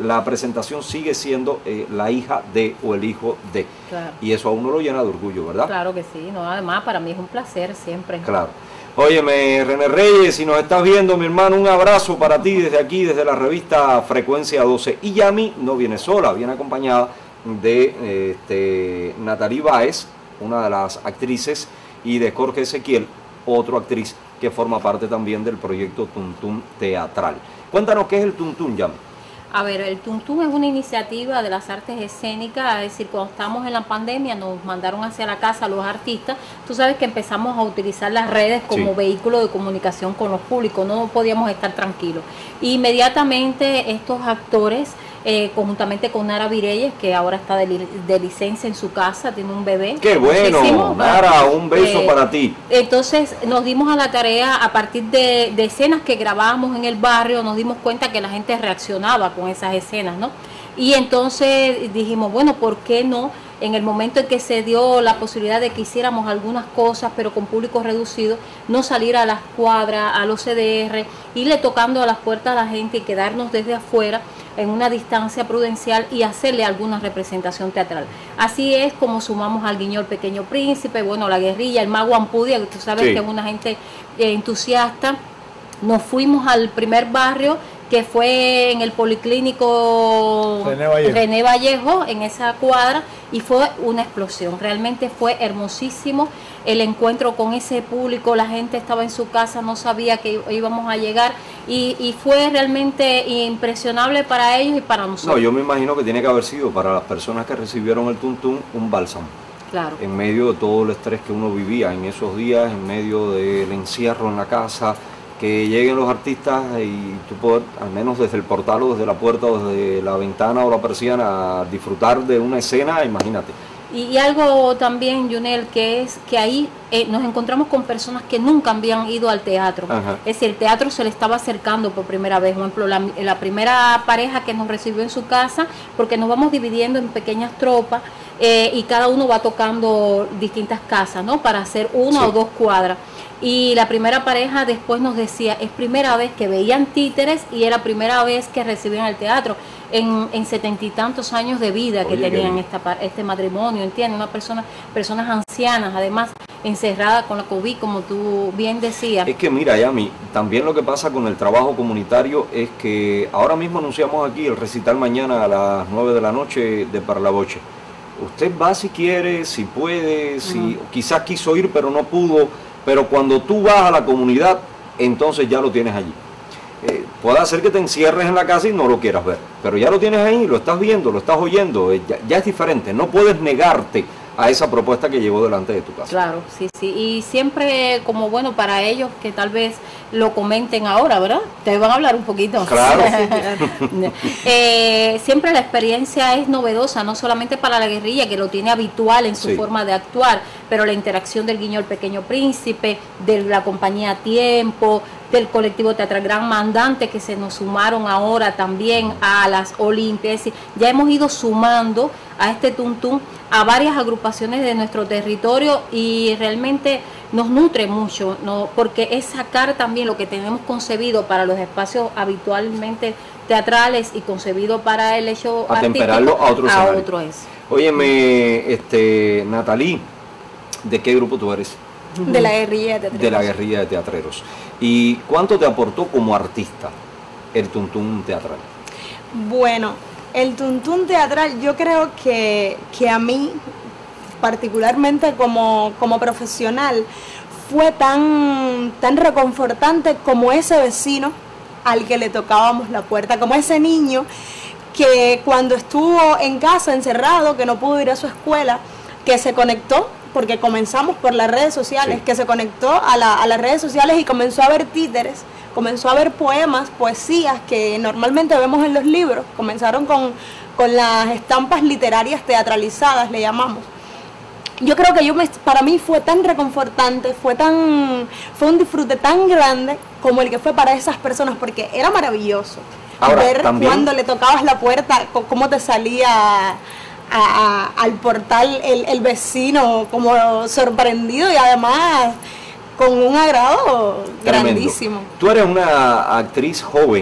la presentación sigue siendo la hija de o el hijo de. Claro. Y eso a uno lo llena de orgullo, ¿verdad? Claro que sí, no, además para mí es un placer siempre. Claro. Óyeme, René Reyes, si nos estás viendo, mi hermano, un abrazo para ti desde aquí, desde la revista Frecuencia 12. Y Yami no viene sola, viene acompañada de Natalie Báez, una de las actrices, y de Jorge Ezequiel, otra actriz que forma parte también del proyecto Tuntún Teatral. Cuéntanos qué es el Tuntún, Yami. A ver, el Tuntún es una iniciativa de las artes escénicas, es decir, cuando estábamos en la pandemia nos mandaron hacia la casa los artistas, tú sabes que empezamos a utilizar las redes como vehículo de comunicación con los públicos, no podíamos estar tranquilos. Inmediatamente estos actores, conjuntamente con Nara Vireyes, que ahora está de licencia en su casa, tiene un bebé. ¡Qué bueno! Nara, un beso para ti. Entonces nos dimos a la tarea, a partir de escenas que grabábamos en el barrio, nos dimos cuenta que la gente reaccionaba con esas escenas, ¿no? Y entonces dijimos, bueno, ¿por qué no? En el momento en que se dio la posibilidad de que hiciéramos algunas cosas, pero con público reducido, no salir a las cuadras, a los CDR, irle tocando a las puertas a la gente y quedarnos desde afuera en una distancia prudencial y hacerle alguna representación teatral. Así es como sumamos al Guiñol Pequeño Príncipe, bueno, La Guerrilla, el Mago Ampudia, que tú sabes que es una gente entusiasta. Nos fuimos al primer barrio, que fue en el Policlínico René Vallejo, en esa cuadra, y fue una explosión. Realmente fue hermosísimo el encuentro con ese público, la gente estaba en su casa, no sabía que íbamos a llegar, y fue realmente impresionable para ellos y para nosotros. No, yo me imagino que tiene que haber sido para las personas que recibieron el Tuntún un bálsamo. Claro. En medio de todo el estrés que uno vivía en esos días, en medio del encierro en la casa, que lleguen los artistas y tú puedes, al menos desde el portal o desde la puerta o desde la ventana o la persiana, disfrutar de una escena, imagínate. Y algo también, Junel, que es que ahí nos encontramos con personas que nunca habían ido al teatro. Ajá. Es decir, el teatro se le estaba acercando por primera vez. Por ejemplo, la primera pareja que nos recibió en su casa, porque nos vamos dividiendo en pequeñas tropas y cada uno va tocando distintas casas, ¿no? Para hacer una o dos cuadras. Y la primera pareja después nos decía, es primera vez que veían títeres y era primera vez que recibían el teatro en 70 y tantos años de vida que tenían este matrimonio, ¿entiendes? Personas ancianas, además encerradas con la COVID, como tú bien decías. Es que mira, Yami, también lo que pasa con el trabajo comunitario es que ahora mismo anunciamos aquí el recital mañana a las 9 de la noche de Parlavoce. Usted va si quiere, si puede, si quizás quiso ir pero no pudo. Pero cuando tú vas a la comunidad, entonces ya lo tienes allí. Puede ser que te encierres en la casa y no lo quieras ver, pero ya lo tienes ahí, lo estás viendo, lo estás oyendo, ya es diferente. No puedes negarte a esa propuesta que llegó delante de tu casa. Claro, sí, sí. Y siempre como bueno para ellos que tal vez lo comenten ahora, ¿verdad? Te van a hablar un poquito. Claro. Siempre la experiencia es novedosa, no solamente para La Guerrilla, que lo tiene habitual en su forma de actuar, pero la interacción del Guiñol Pequeño Príncipe, de la compañía Tiempo, del colectivo Teatral Gran Mandante, que se nos sumaron ahora también a las Olimpias. Ya hemos ido sumando a este Tuntún a varias agrupaciones de nuestro territorio y realmente nos nutre mucho, ¿no? Porque es sacar también lo que tenemos concebido para los espacios habitualmente teatrales y concebido para el hecho artístico, temperarlo a otro escenario. Otro es. Óyeme, Natalie, ¿de qué grupo tú eres? De La Guerrilla de Teatreros. De La Guerrilla de Teatreros. ¿Y cuánto te aportó como artista el Tuntún Teatral? Bueno, el Tuntún Teatral yo creo que a mí, particularmente como profesional, fue tan reconfortante como ese vecino al que le tocábamos la puerta, como ese niño que cuando estuvo en casa encerrado, que no pudo ir a su escuela, que se conectó, porque comenzamos por las redes sociales, que se conectó a las redes sociales y comenzó a ver títeres, comenzó a ver poemas, poesías que normalmente vemos en los libros, comenzaron con las estampas literarias teatralizadas, le llamamos. Yo creo que para mí fue tan reconfortante, fue un disfrute tan grande como el que fue para esas personas, porque era maravilloso. Ahora, ver también, cuando le tocabas la puerta, cómo te salía al portal el vecino como sorprendido y además con un agrado grandísimo. Tú eres una actriz joven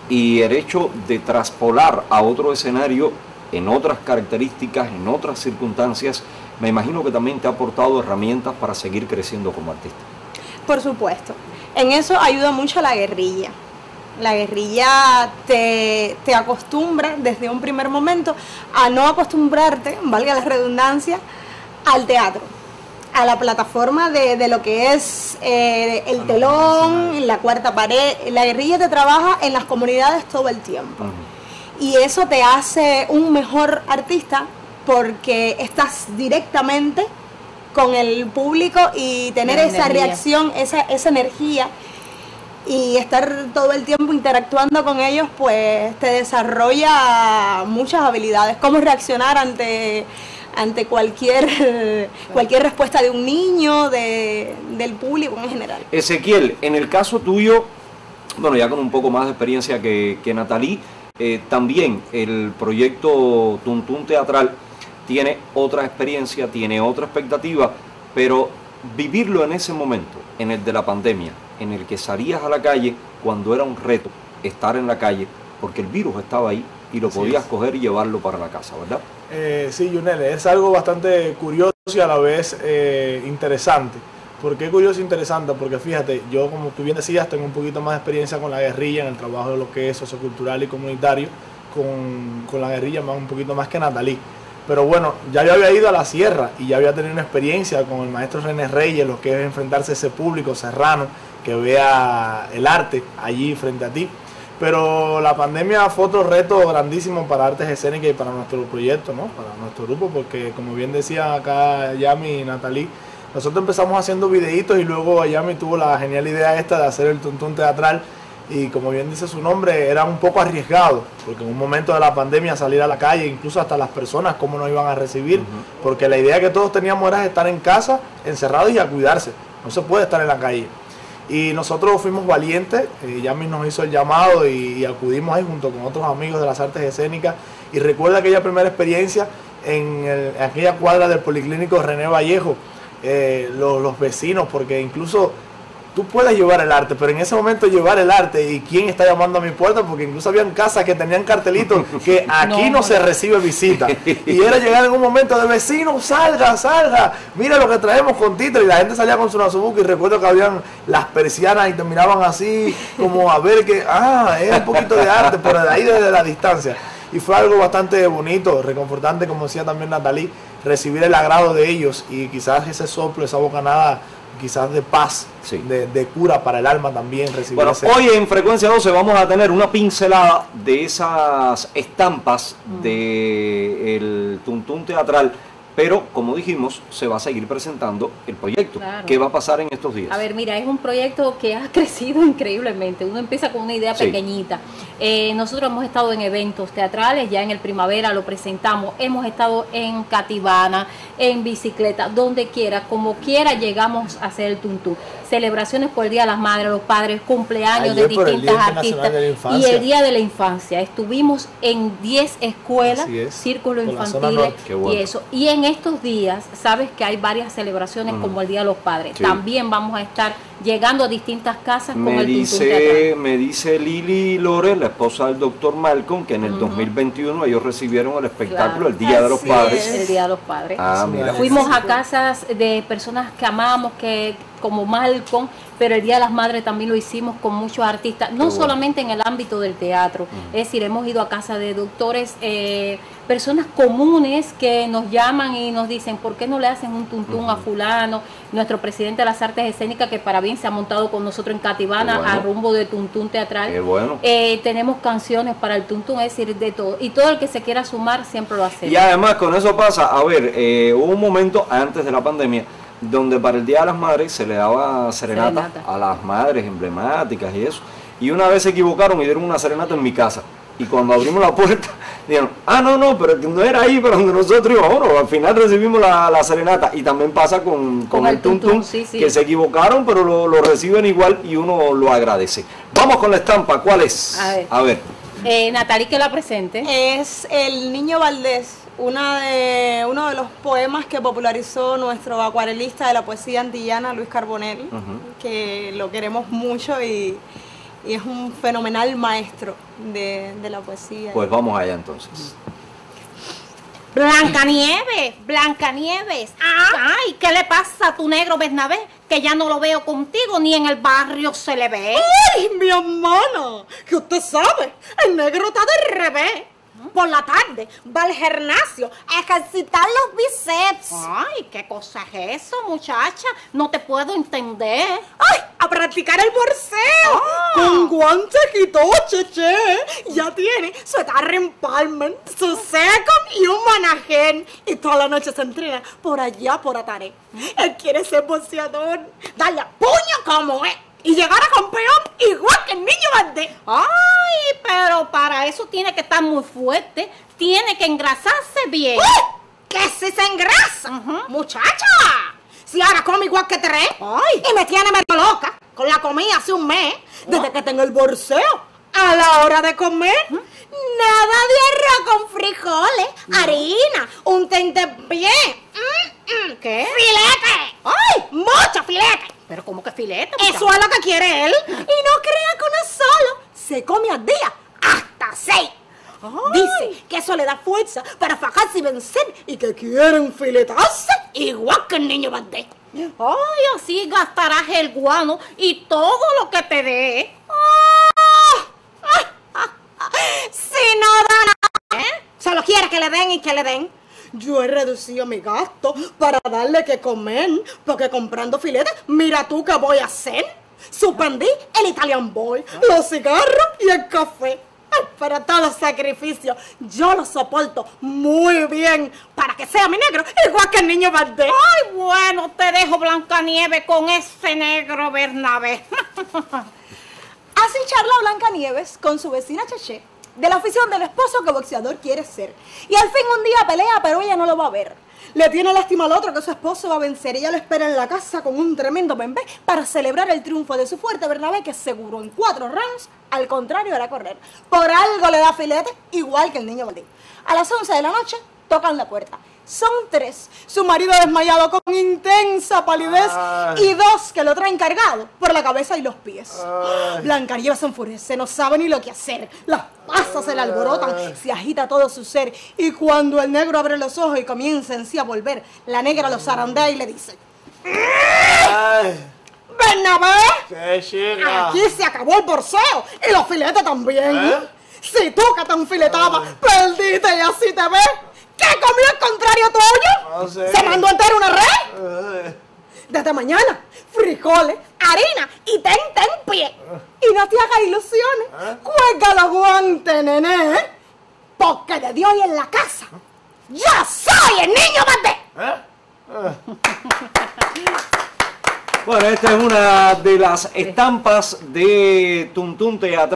y el hecho de traspolar a otro escenario en otras características, en otras circunstancias, me imagino que también te ha aportado herramientas para seguir creciendo como artista. Por supuesto. En eso ayuda mucho la guerrilla. La guerrilla te acostumbra desde un primer momento a no acostumbrarte, valga la redundancia, al teatro, a la plataforma de lo que es el telón, la cuarta pared. La guerrilla te trabaja en las comunidades todo el tiempo. Y eso te hace un mejor artista porque estás directamente con el público y tener esa reacción, esa energía y estar todo el tiempo interactuando con ellos, pues te desarrolla muchas habilidades. Cómo reaccionar ante cualquier respuesta de un niño, del público en general. Ezequiel, en el caso tuyo, bueno, ya con un poco más de experiencia que Nathalie, también el proyecto Tuntún Teatral tiene otra experiencia, tiene otra expectativa, pero vivirlo en ese momento, en el de la pandemia, en el que salías a la calle cuando era un reto estar en la calle, porque el virus estaba ahí y lo podías coger y llevarlo para la casa, ¿verdad? Sí, Yunel, es algo bastante curioso y a la vez interesante. ¿Por qué curioso e interesante? Porque fíjate, yo como tú bien decías, tengo un poquito más de experiencia con la guerrilla en el trabajo de lo que es sociocultural y comunitario, con la guerrilla un poquito más que Nathalie. Pero bueno, ya yo había ido a la sierra y ya había tenido una experiencia con el maestro René Reyes, lo que es enfrentarse a ese público serrano que vea el arte allí frente a ti. Pero la pandemia fue otro reto grandísimo para Artes Escénicas y para nuestro proyecto, ¿no? Para nuestro grupo, porque como bien decía acá Yami y Nathalie, nosotros empezamos haciendo videitos y luego Yami tuvo la genial idea esta de hacer el Tuntún Teatral. Y como bien dice su nombre, era un poco arriesgado, porque en un momento de la pandemia salir a la calle, incluso hasta las personas, cómo nos iban a recibir, porque la idea que todos teníamos era estar en casa, encerrados y a cuidarse, no se puede estar en la calle. Y nosotros fuimos valientes, Yami nos hizo el llamado y acudimos ahí junto con otros amigos de las artes escénicas, y recuerda aquella primera experiencia en aquella cuadra del Policlínico René Vallejo, los vecinos, porque incluso tú puedes llevar el arte, pero en ese momento llevar el arte y quién está llamando a mi puerta, porque incluso habían casas que tenían cartelitos que aquí no se recibe visita. Y era llegar en un momento de vecino, salga, mira lo que traemos con título, y la gente salía con su nasobuco y recuerdo que habían las persianas y te miraban así como a ver que, es un poquito de arte, pero de ahí desde la distancia. Y fue algo bastante bonito, reconfortante, como decía también Nathalie, recibir el agrado de ellos y quizás ese soplo, esa bocanada quizás de paz, de cura para el alma también. Bueno, hoy en Frecuencia 12 vamos a tener una pincelada de esas estampas del Tuntún Teatral, pero como dijimos, se va a seguir presentando el proyecto. Claro. ¿Qué va a pasar en estos días? A ver, mira, es un proyecto que ha crecido increíblemente. Uno empieza con una idea pequeñita. Nosotros hemos estado en eventos teatrales, ya en el Primavera lo presentamos, hemos estado en Cativana, en bicicleta, donde quiera, como quiera llegamos a hacer el Tuntún. Celebraciones por el Día de las Madres, los padres, cumpleaños de distintas artistas y el Día de la Infancia. Estuvimos en 10 escuelas, círculos infantiles y eso. Y en estos días, sabes que hay varias celebraciones como el Día de los Padres. También vamos a estar llegando a distintas casas con el Tuntún Teatral. Me dice Lili Lore, la esposa del doctor Malcolm, que en el 2021 ellos recibieron el espectáculo el Día de los Padres. El Día de los Padres. Mira. Fuimos a casas de personas que amamos, como Malcolm, pero el Día de las Madres también lo hicimos con muchos artistas, no solamente en el ámbito del teatro, es decir, hemos ido a casa de doctores, personas comunes que nos llaman y nos dicen, ¿por qué no le hacen un tuntún a fulano? Nuestro presidente de las artes escénicas, que para bien se ha montado con nosotros en Cativana a rumbo de Tuntún Teatral. Tenemos canciones para el tuntún, es decir, de todo. Y todo el que se quiera sumar siempre lo hace. Y además con eso pasa, a ver, hubo un momento antes de la pandemia donde para el Día de las Madres se le daba serenata a las madres emblemáticas y eso. Y una vez se equivocaron y dieron una serenata en mi casa. Y cuando abrimos la puerta, dijeron, no, pero no era ahí para donde nosotros íbamos. Bueno, al final recibimos la serenata. Y también pasa con el tuntún, que se equivocaron, pero lo reciben igual y uno lo agradece. Vamos con la estampa, ¿cuál es? A ver. Nathalie, que la presente. Es El Niño Valdés, uno de los poemas que popularizó nuestro acuarelista de la poesía antillana, Luis Carbonell, que lo queremos mucho y es un fenomenal maestro de la poesía. Pues vamos allá entonces. Blancanieves, Blancanieves. Ay, ¿qué le pasa a tu negro Bernabé? Que ya no lo veo contigo ni en el barrio se le ve. ¡Ay, mi hermana! Que usted sabe, el negro está de revés. Por la tarde va al gimnasio a ejercitar los bíceps. Ay, ¿qué cosa es eso, muchacha? No te puedo entender. ¡Ay! A practicar el boxeo. Con guantes y todo, cheche. Ya tiene su atarre en Palmer, su secon y un manajén. Y toda la noche se entrena por allá, por Ataré. Él quiere ser boxeador, darle a puño como es. Y llegar a campeón igual que el niño Valdés. Ay, pero para eso tiene que estar muy fuerte. Tiene que engrasarse bien. ¡Que si se engrasa! ¡Muchacha! Si ahora come igual que tres. Ay. Y me tiene medio loca con la comida hace un mes. Desde que tengo el borseo. A la hora de comer, nada de arroz con frijoles, harina, un tentempié. ¿Qué? ¡Filete! ¡Ay! ¡Mucho filete! Pero ¿cómo que filete? Eso es lo que quiere él. Y no crea que uno solo se come al día hasta 6. Dice que eso le da fuerza para fajarse y vencer y que quieren filetarse igual que el niño Valdés. Ay, así gastarás el guano y todo lo que te dé. Si no da nada, solo quiere que le den y que le den. Yo he reducido mi gasto para darle que comer, porque comprando filetes, mira tú qué voy a hacer. Suspendí el Italian Boy, los cigarros y el café. Ay, pero todo sacrificio yo lo soporto muy bien para que sea mi negro igual que el niño Valdés. Ay, bueno, te dejo Blancanieves con ese negro Bernabé. Así charla Blancanieves con su vecina Cheche de la afición del esposo que boxeador quiere ser. Y al fin un día pelea, pero ella no lo va a ver. Le tiene lástima al otro que su esposo va a vencer. Ella lo espera en la casa con un tremendo bembé para celebrar el triunfo de su fuerte Bernabé, que seguro en 4 rounds, al contrario, hará correr. Por algo le da filete, igual que el niño Valdés. A las 11 de la noche, tocan la puerta. Son 3. Su marido desmayado con intensa palidez y 2 que lo traen cargado por la cabeza y los pies. Blancanieves se enfurece, no sabe ni lo que hacer. Las pasas se le alborotan, se agita todo su ser. Y cuando el negro abre los ojos y comienza en sí a volver, la negra lo zarandea y le dice: Bernabé, ¿Qué, chica? aquí se acabó el boxeo y los filetes también. Si tú que te enfiletabas, perdiste y así te ves. ¿Qué comió el contrario tuyo? No sé. ¿Se mandó entera una red? Desde mañana, frijoles, harina y tentempié. Y no te hagas ilusiones. Cuelga los guantes, nené. Porque de Dios y en la casa, yo soy el niño Valdés. Bueno, esta es una de las estampas de Tuntún Teatral.